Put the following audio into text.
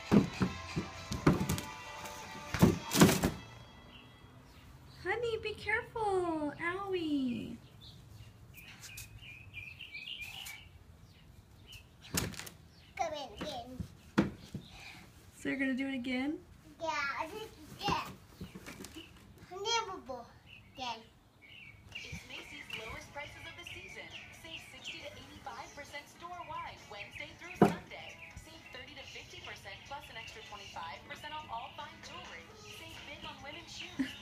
Honey, be careful. Owie. Come in again. So you're going to do it again? Yeah, I think again. Unbelievable. Again. It's Macy's lowest prices of the season. Save 60 to 85% store-wide Wednesday through Sunday. Save 30 to 50% plus an extra 25% off all fine jewelry. Save big on women's shoes.